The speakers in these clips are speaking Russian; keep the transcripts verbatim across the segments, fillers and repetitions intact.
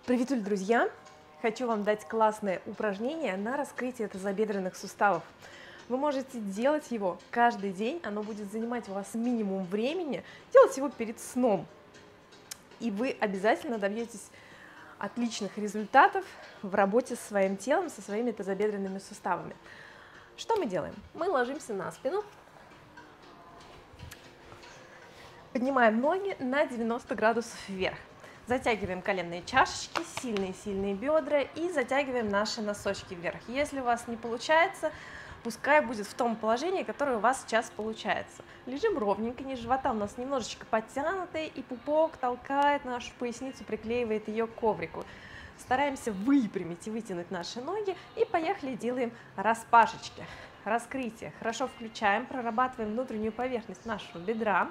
Приветуль, друзья! Хочу вам дать классное упражнение на раскрытие тазобедренных суставов. Вы можете делать его каждый день, оно будет занимать у вас минимум времени, делать его перед сном. И вы обязательно добьетесь отличных результатов в работе со своим телом, со своими тазобедренными суставами. Что мы делаем? Мы ложимся на спину, поднимаем ноги на девяносто градусов вверх. Затягиваем коленные чашечки, сильные-сильные бедра и затягиваем наши носочки вверх. Если у вас не получается, пускай будет в том положении, которое у вас сейчас получается. Лежим ровненько, низ живота у нас немножечко подтянутый, и пупок толкает нашу поясницу, приклеивает ее к коврику. Стараемся выпрямить и вытянуть наши ноги, и поехали, делаем распашечки, раскрытие. Хорошо включаем, прорабатываем внутреннюю поверхность нашего бедра.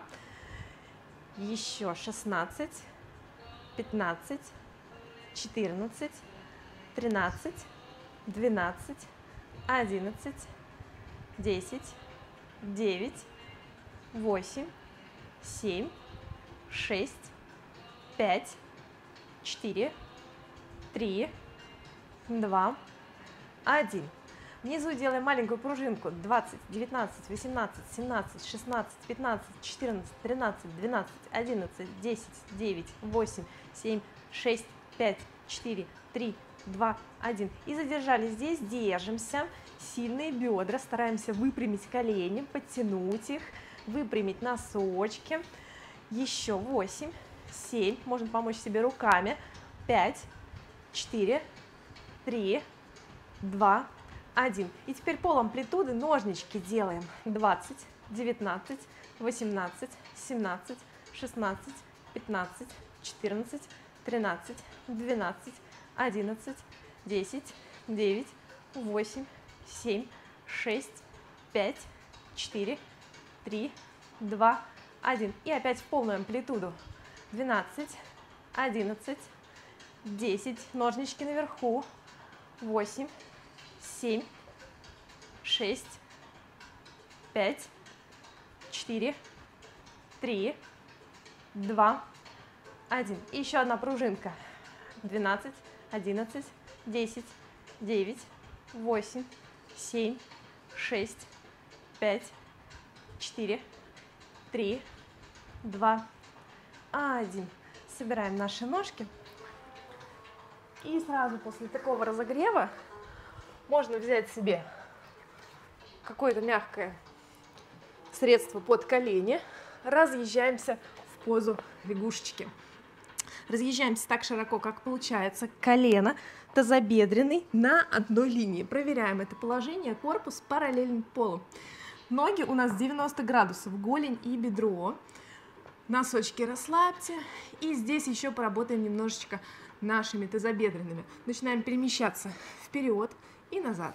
Еще шестнадцать. пятнадцать, четырнадцать, тринадцать, двенадцать, одиннадцать, десять, девять, восемь, семь, шесть, пять, четыре, три, два, один. Внизу делаем маленькую пружинку. двадцать, девятнадцать, восемнадцать, семнадцать, шестнадцать, пятнадцать, четырнадцать, тринадцать, двенадцать, одиннадцать, десять, девять, восемь, семь, шесть, пять, четыре, три, два, один. И задержали здесь, держимся. Сильные бедра, стараемся выпрямить колени, подтянуть их, выпрямить носочки. Еще восемь, семь, можно помочь себе руками. пять, четыре, три, два, один. И теперь пол амплитуды, ножнички делаем. двадцать, девятнадцать, восемнадцать, семнадцать, шестнадцать, пятнадцать, четырнадцать, тринадцать, двенадцать, одиннадцать, десять, девять, восемь, семь, шесть, пять, четыре, три, два, один. И опять в полную амплитуду. двенадцать, одиннадцать, десять, ножнички наверху. восемь, семь, шесть, пять, четыре, три, два, один. И еще одна пружинка. двенадцать, одиннадцать, десять, девять, восемь, семь, шесть, пять, четыре, три, два, один. Собираем наши ножки. И сразу после такого разогрева можно взять себе какое-то мягкое средство под колени. Разъезжаемся в позу лягушечки. Разъезжаемся так широко, как получается. Колено тазобедренный на одной линии. Проверяем это положение. Корпус параллелен полу. Ноги у нас девяносто градусов. Голень и бедро. Носочки расслабьте. И здесь еще поработаем немножечко нашими тазобедренными. Начинаем перемещаться вперед и назад.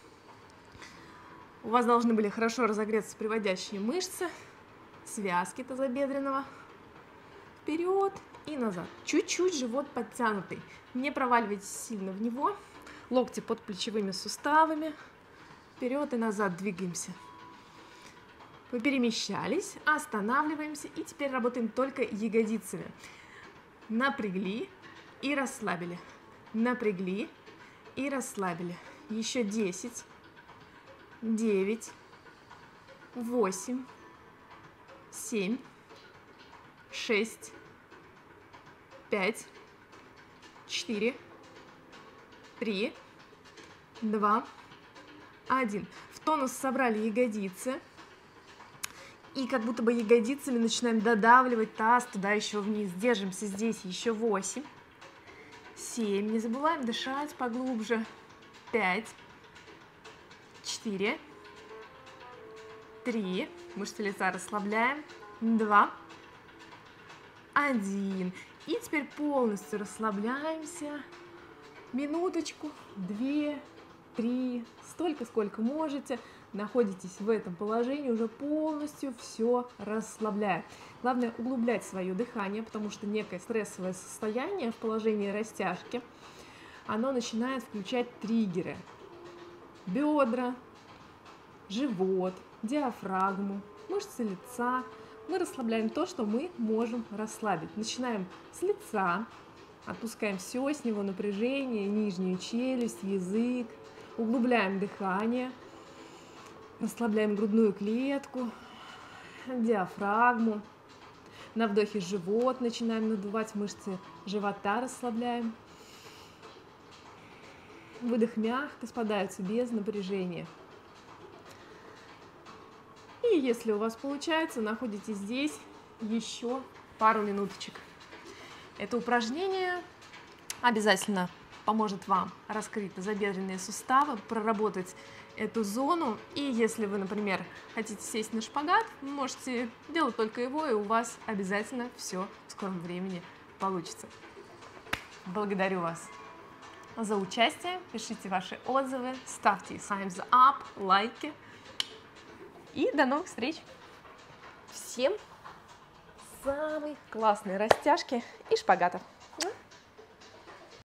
У вас должны были хорошо разогреться приводящие мышцы, связки тазобедренного. Вперед и назад. Чуть-чуть живот подтянутый. Не проваливайтесь сильно в него. Локти под плечевыми суставами. Вперед и назад двигаемся. Вы перемещались, останавливаемся. И теперь работаем только ягодицами. Напрягли и расслабили. Напрягли и расслабили. Еще десять, девять, восемь, семь, шесть, пять, четыре, три, два, один. В тонус собрали ягодицы. И как будто бы ягодицами начинаем додавливать таз туда еще вниз. Держимся здесь еще восемь, семь. Не забываем дышать поглубже. пять, четыре, три, мышцы лица расслабляем, два, один. И теперь полностью расслабляемся. Минуточку, две, три, столько, сколько можете. Находитесь в этом положении, уже полностью все расслабляя. Главное углублять свое дыхание, потому что некое стрессовое состояние в положении растяжки, оно начинает включать триггеры. Бедра, живот, диафрагму, мышцы лица. Мы расслабляем то, что мы можем расслабить. Начинаем с лица, Отпускаем все с него напряжение, нижнюю челюсть, язык. Углубляем дыхание. Расслабляем грудную клетку, диафрагму. На вдохе живот начинаем надувать, мышцы живота расслабляем. Выдох мягко спадаются без напряжения. И если у вас получается, находите здесь еще пару минуточек. Это упражнение обязательно поможет вам раскрыть тазобедренные суставы, проработать эту зону. И если вы, например, хотите сесть на шпагат, вы можете делать только его, и у вас обязательно все в скором времени получится. Благодарю вас за участие, пишите ваши отзывы, ставьте thumbs up, лайки. И до новых встреч! Всем самой классной растяжки и шпагатов!